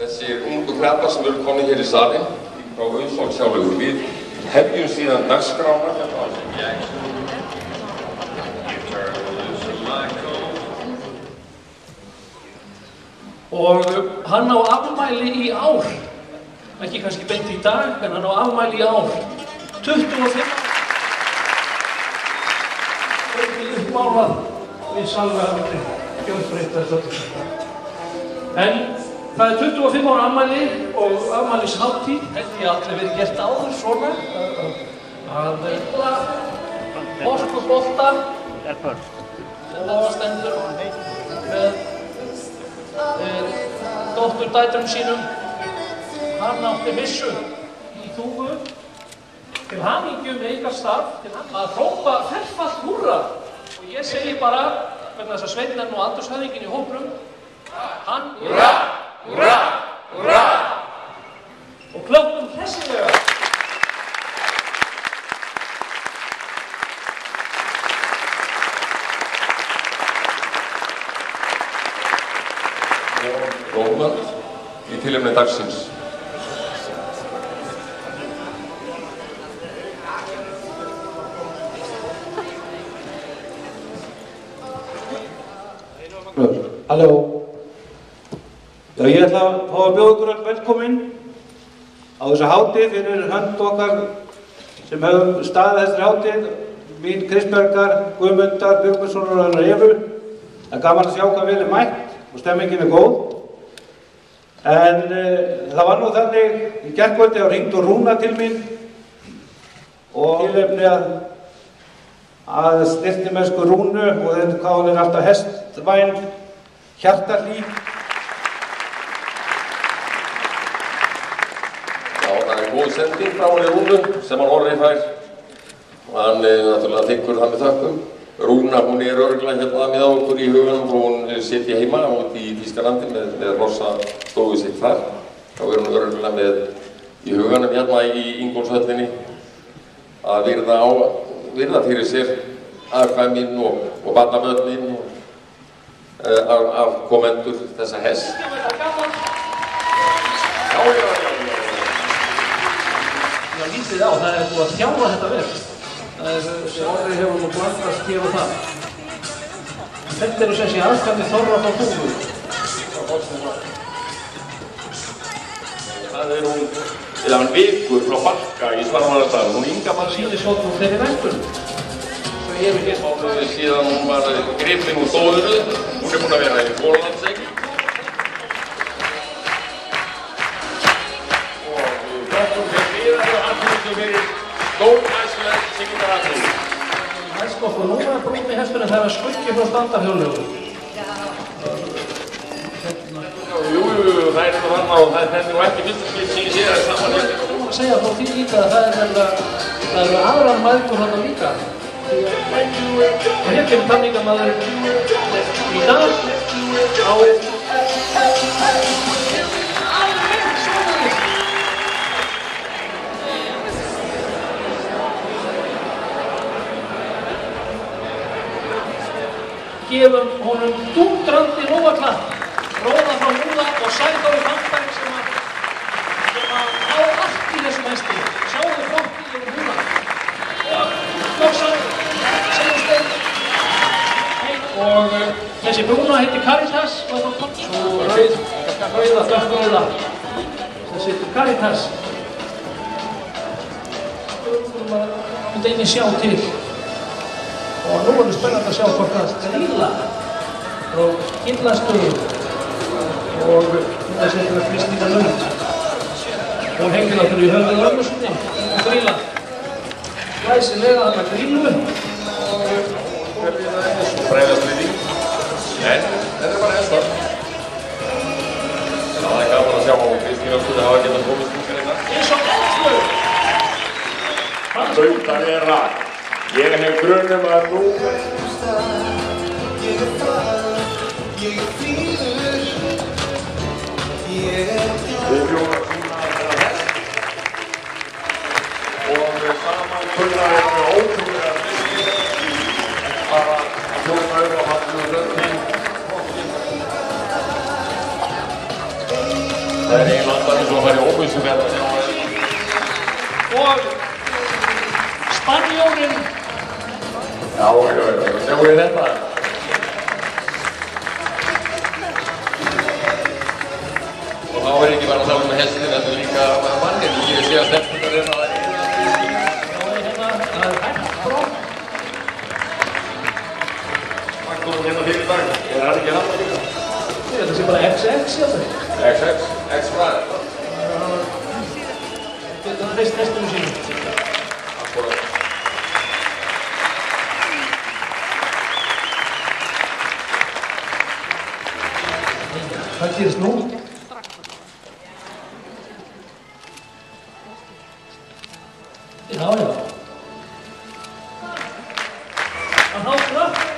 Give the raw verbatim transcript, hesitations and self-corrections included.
Þessir ungu krabbar sem eru komnir hér í salinn frá Auðsók sjálfur. Við hefjum síðan dagskrána hérna á og hann á afmæli í ár, ekki kannski beint í dag, en hann á afmæli í ár, tuttugu og fimm ára uppmálað við salvegarni gjörbreyta þessu. En það er tuttugu og fimm ára afmæli og afmælishátíð, held ég aldrei verið gert áður svona, að spila orkubolta og stendur með dótturdætrum sínum. Hann átti vissu í Þúfu til hamingju með ykkar starf, til að hrópa ferfalt húrra. Og ég segi bara, vegna þess að Sveinn er nú aldurshöfðinginn í hópnum, hann húrra, húrra, húrra! Og klöppum hressilega. Rómönd í tilefni dagsins. Halló. Já, ég ætla að fá að bjóða ykkur öll velkomin á þessa hátíð fyrir hönd okkar sem hefum staðið þessari hátíð, mín Kristbergar, Guðmundar, Björgvinssonar og hennar Evu. Það er gaman að sjá hvað vel er mætt og stemmingin er góð. En uh, það var nú þannig í gærkvöldi og hringdi Rúna til mín og tilefni að, að styrktimennsku Rúnu og þetta hvað hún er alltaf hestvæn, hjartarhlý. Já, það er góð sending frá henni Rúnu sem hann Orri fær og hann er náttúrulega þykkur það með þökkum. Rúna, hún er örugglega hérna með okkur í hugunum og hún sitji heima úti í Þýskalandi með, með rosa stofu sitt þar. Þá er hún örugglega með í hugunum hérna í Ingólfshöllinni að virða, á, virða fyrir sér afkvæmin og, og barnabörnin og uh, af, af komendur þessa hest. Já, já, já, já. Já, lítið á, það er búið að þjálfa þetta vel. Það er, Orri hefur nú blandast hér og það. Þetta eru sem sé aðkvæmi Þorra frá Þúfu. Það er hún, eða hann vikur frá Bakka í Svarvarðardal. Hún Inga mann sýnir svo úr þeirri ræktun. Svo ég hef hér mánuði síðan hún var gripin úr Þóðuru. Hún er búin að vera í Þólandsegg. Og flottum fyrir viðar og handlýstum fyrir stórnæslega siglingaratri. Það er sko fyrir núna brúnni hestur en það er skuggi frá standarhjólögu. Jú, jú, það er þetta þarna og það er nú ekki fyrsta skip sem ég sé það saman hér. Ég er að segja frá því líka að það er vel það eru aðrar mæðgur þarna líka. Og hér kemur talningamaður í dag á gefum honum dúndrandi rófaklapp, róða frá Múla og Sæþóri Fannberg sem að sem að á allt í þessum hesti. Sjáðu flokkið yfir Múla og Flóksan, Sigursteinn og uh, þessi brúna heitir Caritas og svo rauð, rauða, dökkrauða þessi heitir Caritas. Það myndi einnig sjá til. Og nú er það spennandi að sjá hvort það Gríla frá Gillastöðu og þessi heitir að Kristína Lund. Hún hengir náttúrulega í höfðið ömmu sinni, Gríla. Glæsilega þarna Grílu og hvernig það er svo breiðastliðing. En þetta er bara hestar. Það er gaman að sjá á Kristína Lund að hafa getað komið stúkar hérna. Eins og allur! Brautan er rak. Ég hef grunum að nú Ég er það, ég er fríður Ég er það Við bjóðum að sína þetta hest og saman kunna við með ótrúlega fyrst bara að hljóma um að hann og röndin Það er eiginlega alltaf eins og að fara í óvissuferð að sjá það. Og Spanjólinn. Já, já, já, sjáu þið þetta? Og þá er ekki bara að tala um hestin, þetta er líka mannir. Þú getur séð að stelpunar hérna að það er Já, hérna, það er hægt brott. Hvað komum hérna fyrir dag? Er það ekki hann að líka? Þetta sé bara X X, já þau. X X, X hvað? Þetta er þess testinu sínum. Akkurat. Hvað gerist nú? Já, já. Það hátur upp.